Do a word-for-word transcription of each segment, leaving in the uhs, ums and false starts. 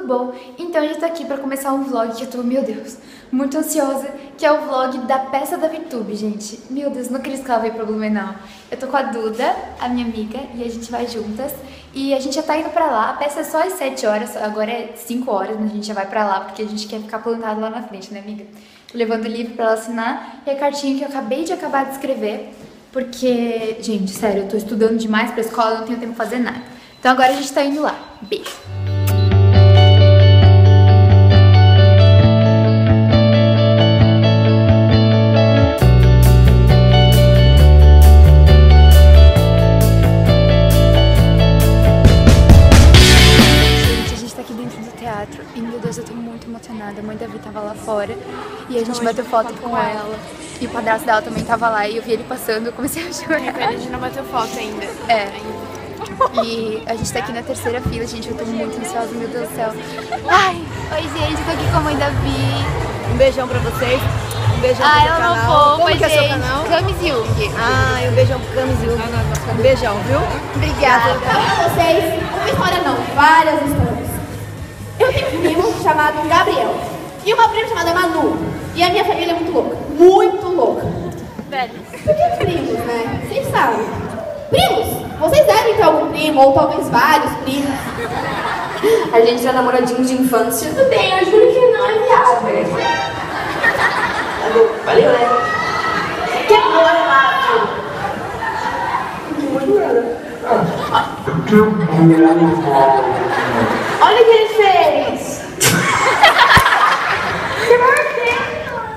bom? Então eu já tô aqui pra começar um vlog que eu tô, meu Deus, muito ansiosa, que é o vlog da peça da VTube, gente. Meu Deus, não acredito que ela veio pra Blumenau. Eu tô com a Duda, a minha amiga, e a gente vai juntas. E a gente já tá indo pra lá, a peça é só às sete horas, agora é cinco horas, mas a gente já vai pra lá, porque a gente quer ficar plantado lá na frente, né, amiga? Tô levando o livro pra ela assinar e a cartinha que eu acabei de acabar de escrever, porque, gente, sério, eu tô estudando demais pra escola, não tenho tempo pra fazer nada. Então agora a gente tá indo lá. Beijo! E, meu Deus, eu tô muito emocionada. A mãe da Vi tava lá fora e a gente bateu foto com ela. E o padrasto dela também tava lá e eu vi ele passando, eu comecei a chorar. A gente não bateu foto ainda. É. E a gente tá aqui na terceira fila, gente. Eu tô muito ansiosa, meu Deus do céu. Ai, oi, gente, tô aqui com a mãe da Vi. Um beijão pra vocês. Um beijão pro Ai, seu ela canal. não Como foi, que é gente. seu canal? Camis Jung. Ah, e um beijão pro Camis Jung. Um beijão, viu? Obrigada. Pra vocês, uma história não, várias histórias. Eu tenho um primo chamado Gabriel e uma prima chamada Manu. E a minha família é muito louca, muito louca. Velho. Por que primos, né? Vocês sabem. Primos, vocês devem ter algum primo, ou talvez vários primos. A gente já namoradinho de infância. Tudo bem, eu juro que não é viável. Valeu, né? Que amor, Renato. Olha o que ele fez. Que mordeu.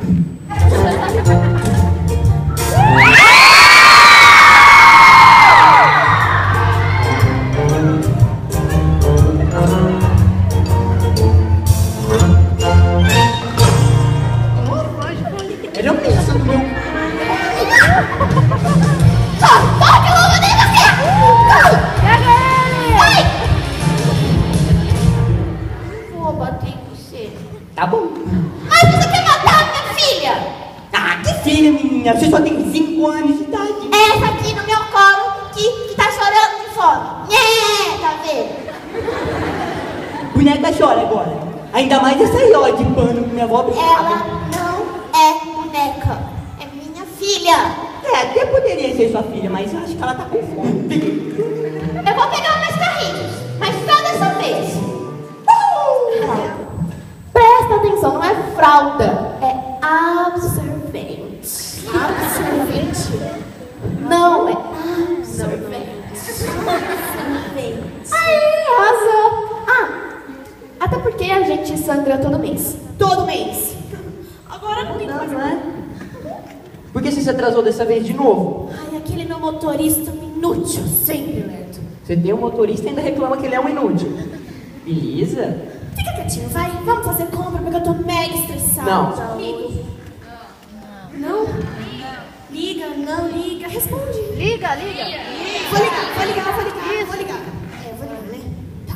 Ele é um pensa do meu. Tá bom. Mas você quer matar a minha filha? Ah, que filha, menina. Você só tem cinco anos de idade. Essa aqui no meu colo que, que tá chorando de fome. Nhê, tá vendo? Boneca chora agora. Ainda mais essa aí, ó, de pano que minha avó brincava. Ela não é boneca. É minha filha. É, até poderia ser sua filha, mas eu acho que ela tá com fome. Eu vou pegar meus carrinhos, mas só dessa vez. Uh! Presta atenção, não é fralda, é absorvente. Absorvente? Não, é absorvente. Absorvente. Aí, arrasou. Ah, até porque a gente sangra todo mês. Todo mês. Agora não tem Não, mais não é? Por que você se atrasou dessa vez de novo? Ai, aquele meu motorista inútil, sempre lerdo. Você tem um motorista e ainda reclama que ele é um inútil. Beleza? Fica quietinho, vai. Vamos fazer compra, porque eu tô mega estressada. Não. Liga. Não? Liga, não liga. Responde. Liga, liga. Vou ligar, vou ligar, vou ligar, vou ligar. É, vou ligar, né? Tá.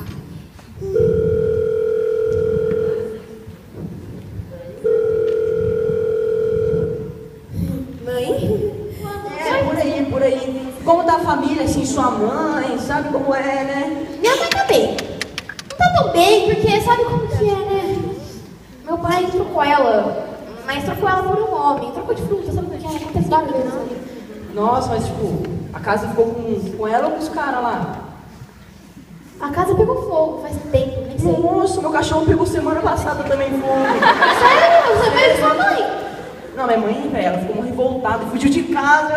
Mãe? É, por aí, por aí. Como tá a família, assim, sua mãe, sabe como é, né? Minha mãe tá bem. Não tá tão bem, porque sabe como que é, né? Meu pai trocou ela, mas trocou ela por um homem. Trocou de fruta, sabe como que é? Acontece várias vezes ali. Nossa, mas tipo, a casa ficou com, com ela ou com os caras lá? A casa pegou fogo, faz tempo, nem sei. Nossa, meu cachorro pegou semana passada também fogo. Sério? Você fez sua mãe? Não, minha mãe, velho, ela ficou revoltada e fugiu de casa.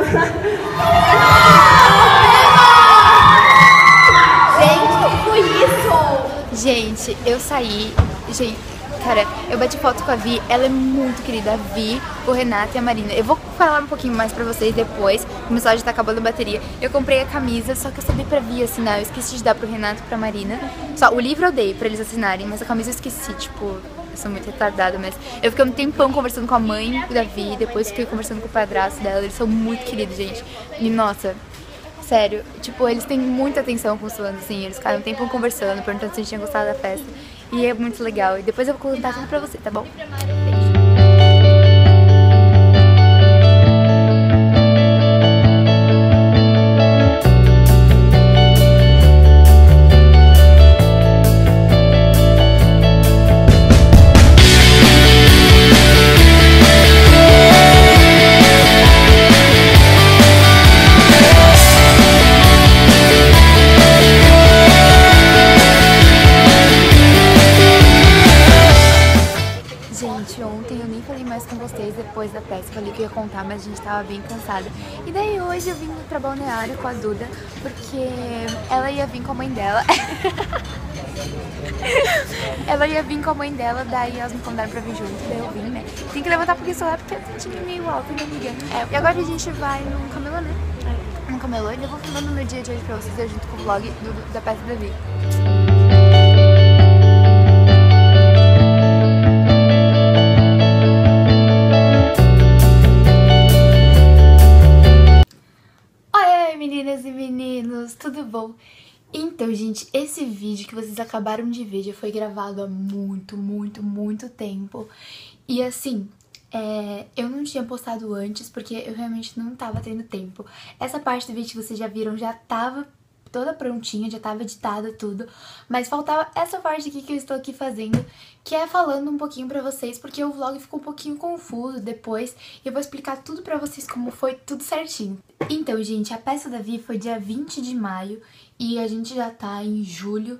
Gente, foi isso? Gente, eu saí, gente, cara, eu bati foto com a Vi, ela é muito querida, a Vi, o Renato e a Marina. Eu vou falar um pouquinho mais pra vocês depois, o meu celular já tá acabando a bateria. Eu comprei a camisa, só que eu sabia pra Vi assinar, eu esqueci de dar pro Renato e pra Marina. Só, o livro eu dei pra eles assinarem, mas a camisa eu esqueci, tipo, eu sou muito retardada, mas eu fiquei um tempão conversando com a mãe da Vi, depois fiquei conversando com o padrasto dela, eles são muito queridos, gente. E, nossa... Sério, tipo, eles têm muita atenção com os fãs, assim, eles ficaram um tempo conversando, perguntando se a gente tinha gostado da festa. E é muito legal. E depois eu vou contar tudo pra você, tá bom? Beijo. tá? Mas a gente tava bem cansada. E daí hoje eu vim pra Balneário com a Duda, porque ela ia vir com a mãe dela. Ela ia vir com a mãe dela, daí elas me convidaram pra vir junto, daí eu vim, né? Tem que levantar porque sou lá, porque eu tinha meio alto, né, amiga? É, e agora a gente vai no camelô, né? É. No camelô, e eu vou filmando no dia de hoje pra vocês, eu junto com o vlog do, da peça da Vi. Oi, meninas e meninos, tudo bom? Então, gente, esse vídeo que vocês acabaram de ver já foi gravado há muito, muito, muito tempo. E assim, é, eu não tinha postado antes porque eu realmente não tava tendo tempo. Essa parte do vídeo que vocês já viram já tava toda prontinha, já tava editada tudo. Mas faltava essa parte aqui que eu estou aqui fazendo, que é falando um pouquinho pra vocês, porque o vlog ficou um pouquinho confuso depois. E eu vou explicar tudo pra vocês como foi tudo certinho. Então, gente, a peça da Vi foi dia vinte de maio e a gente já tá em julho.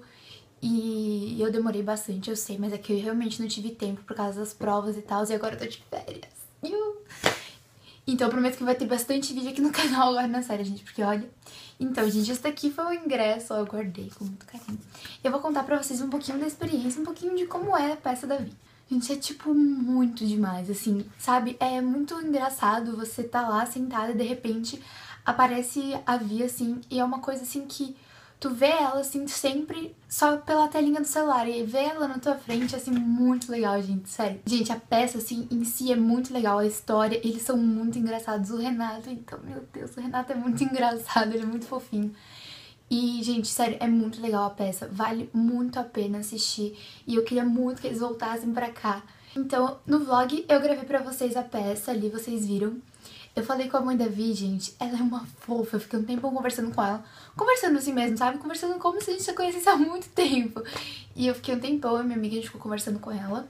E eu demorei bastante, eu sei, mas é que eu realmente não tive tempo por causa das provas e tal. E agora eu tô de férias. Então eu prometo que vai ter bastante vídeo aqui no canal agora na série, gente, porque olha... Então, gente, esse daqui foi o ingresso, ó, eu guardei com muito carinho. Eu vou contar pra vocês um pouquinho da experiência, um pouquinho de como é a peça da Vi. Gente, é tipo muito demais, assim, sabe? É muito engraçado você tá lá sentada e de repente aparece a Vi, assim, e é uma coisa assim que tu vê ela, assim, sempre só pela telinha do celular. E ver ela na tua frente, assim, muito legal, gente, sério. Gente, a peça, assim, em si é muito legal, a história, eles são muito engraçados. O Renato, então, meu Deus, o Renato é muito engraçado, ele é muito fofinho. E, gente, sério, é muito legal a peça, vale muito a pena assistir. E eu queria muito que eles voltassem pra cá. Então, no vlog, eu gravei pra vocês a peça ali, vocês viram. Eu falei com a mãe da Vi, gente, ela é uma fofa, eu fiquei um tempão conversando com ela. Conversando assim mesmo, sabe? Conversando como se a gente já conhecesse há muito tempo. E eu fiquei um tempão, e minha amiga, a gente ficou conversando com ela.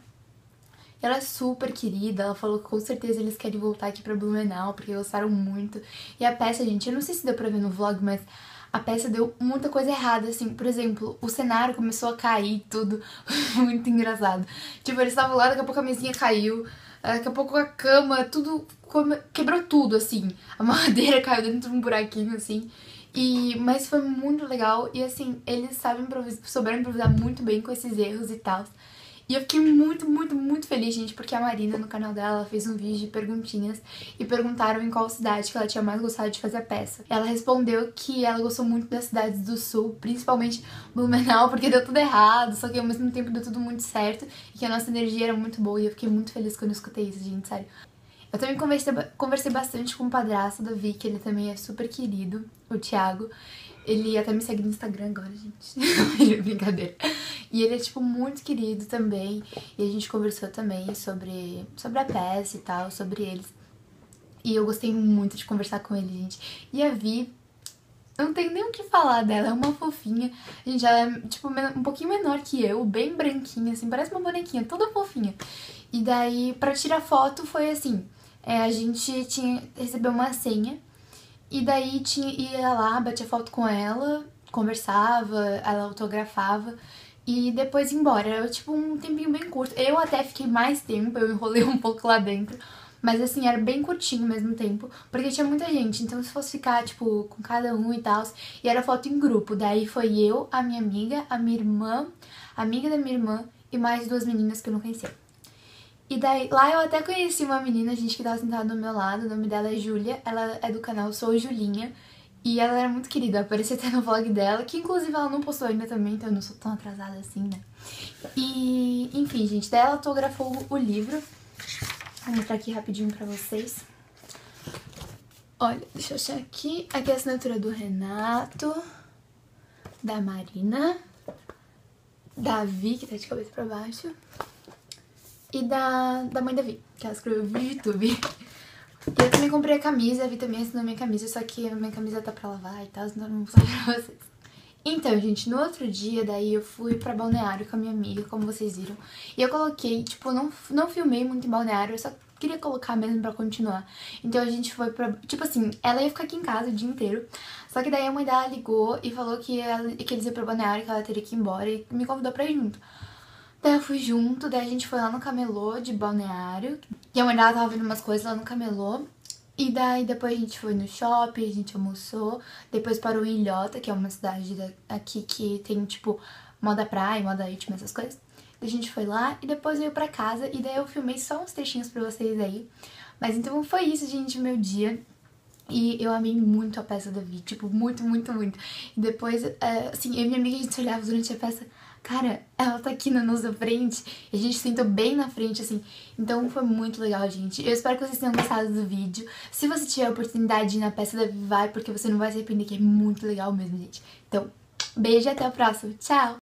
Ela é super querida, ela falou que com certeza eles querem voltar aqui pra Blumenau, porque gostaram muito. E a peça, gente, eu não sei se deu pra ver no vlog, mas a peça deu muita coisa errada, assim. Por exemplo, o cenário começou a cair tudo, muito engraçado. Tipo, eles estavam lá, daqui a pouco a mesinha caiu, daqui a pouco a cama, tudo... quebrou tudo, assim. A madeira caiu dentro de um buraquinho, assim. E... Mas foi muito legal. E, assim, eles sabem improvisar, souberam improvisar muito bem com esses erros e tal. E eu fiquei muito, muito, muito feliz, gente, porque a Marina, no canal dela, ela fez um vídeo de perguntinhas e perguntaram em qual cidade que ela tinha mais gostado de fazer a peça. Ela respondeu que ela gostou muito das cidades do sul, principalmente Blumenau, porque deu tudo errado, só que ao mesmo tempo deu tudo muito certo e que a nossa energia era muito boa. E eu fiquei muito feliz quando eu escutei isso, gente, sério. Eu também conversei, conversei bastante com o padrasto da Vi, que ele também é super querido, o Thiago. Ele até me segue no Instagram agora, gente. Brincadeira. E ele é, tipo, muito querido também. E a gente conversou também sobre, sobre a peça e tal, sobre eles. E eu gostei muito de conversar com ele, gente. E a Vi, eu não tenho nem o que falar dela, é uma fofinha. Gente, ela é, tipo, um pouquinho menor que eu, bem branquinha, assim, parece uma bonequinha, toda fofinha. E daí, pra tirar foto, foi assim... É, a gente tinha, recebeu uma senha e daí tinha, ia lá, batia foto com ela, conversava, ela autografava e depois ia embora. Era tipo um tempinho bem curto. Eu até fiquei mais tempo, eu enrolei um pouco lá dentro, mas assim, era bem curtinho ao mesmo tempo, porque tinha muita gente, então se fosse ficar, tipo, com cada um e tal, e era foto em grupo. Daí foi eu, a minha amiga, a minha irmã, a amiga da minha irmã e mais duas meninas que eu não conhecia. E daí, lá eu até conheci uma menina, gente, que tava sentada do meu lado, o nome dela é Júlia, ela é do canal Sou Julinha, e ela era muito querida, apareci até no vlog dela, que inclusive ela não postou ainda também, então eu não sou tão atrasada assim, né? E, enfim, gente, daí ela autografou o livro, vou mostrar aqui rapidinho pra vocês. Olha, deixa eu achar aqui, aqui é a assinatura do Renato, da Marina, da Vi, que tá de cabeça pra baixo, e da, da mãe da Vi, que ela escreveu ViViTube. E eu também comprei a camisa, a Vi também assinou minha camisa, só que a minha camisa tá pra lavar e tal, então eu não vou mostrar pra vocês. Então, gente, no outro dia, daí eu fui pra Balneário com a minha amiga, como vocês viram. E eu coloquei, tipo, não, não filmei muito em Balneário, eu só queria colocar mesmo pra continuar. Então a gente foi pra... Tipo assim, ela ia ficar aqui em casa o dia inteiro. Só que daí a mãe dela ligou e falou que, ela, que eles iam pra Balneário, que ela teria que ir embora e me convidou pra ir junto. Daí eu fui junto, daí a gente foi lá no camelô de Balneário. E a mãe dela tava vendo umas coisas lá no camelô. E daí depois a gente foi no shopping, a gente almoçou, depois parou em Ilhota, que é uma cidade aqui que tem, tipo, moda praia, moda íntima, essas coisas. A gente foi lá e depois veio pra casa e daí eu filmei só uns trechinhos pra vocês aí. Mas então foi isso, gente, meu dia. E eu amei muito a peça da Vi, tipo, muito, muito, muito. E depois, é, assim, eu e minha amiga, a gente se olhava durante a peça, cara, ela tá aqui na nossa frente, e a gente sentou bem na frente, assim. Então foi muito legal, gente. Eu espero que vocês tenham gostado do vídeo. Se você tiver a oportunidade de ir na peça da Vi, vai, porque você não vai se arrepender, que é muito legal mesmo, gente. Então, beijo e até o próximo. Tchau!